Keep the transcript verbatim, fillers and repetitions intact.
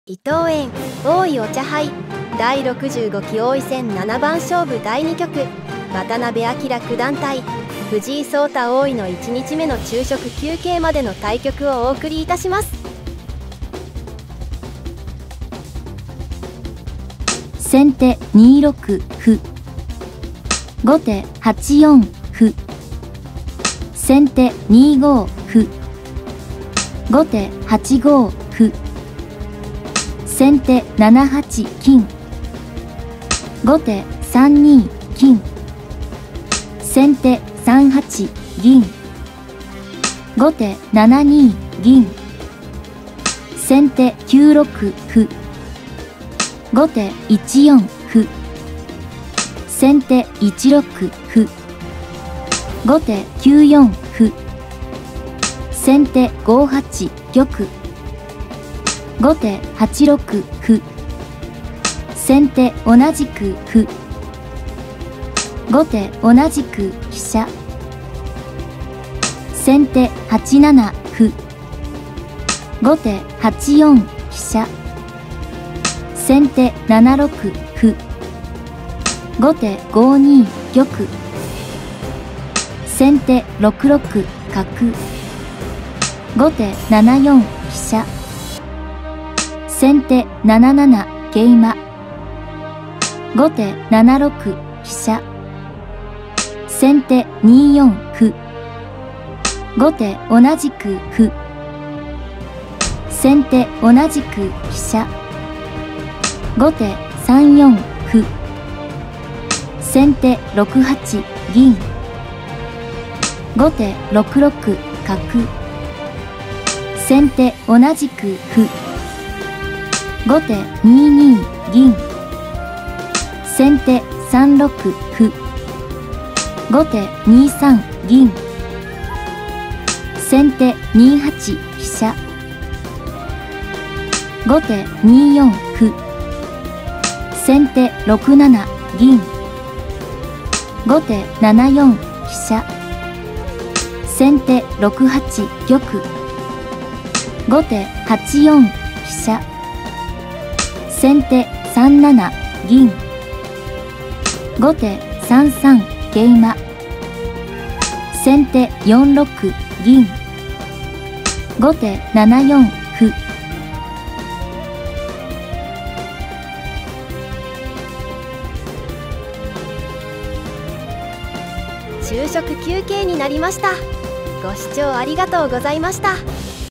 伊藤園大井お茶杯だいろくじゅうごき王位戦ななばん勝負だいに局、渡辺明九段対藤井聡太王位のいちにちめの昼食休憩までの対局をお送りいたします。 先手にろく歩、後手はちよん歩、先手にご歩、後手はちご歩、先手ななはち金、後手さんに金、先手さんはち銀、後手ななに銀、先手きゅうろく歩、後手いちよん歩、先手いちろく歩、後手きゅうよん歩、先手ごはち玉、後手はちろく歩、先手同じく歩、後手同じく飛車、先手はちなな歩、後手はちよん飛車、先手ななろく歩、後手ごに玉、先手ろくろく角、後手ななよん飛車、先手なななな桂馬、後手ななろく飛車、先手によん歩、後手同じく歩、先手同じく飛車、後手さんよん歩、先手ろくはち銀、後手ろくろく角、先手同じく歩、後手にに銀、先手さんろく歩、後手にさん銀、先手にはち飛車、後手によん歩、先手ろくなな銀、後手ななよん飛車、先手ろくはち玉、後手はちよん飛車、先手さんなな銀、後手さんさん桂馬、先手よんろく銀、後手ななよん歩。 昼食休憩になりました。ご視聴ありがとうございました。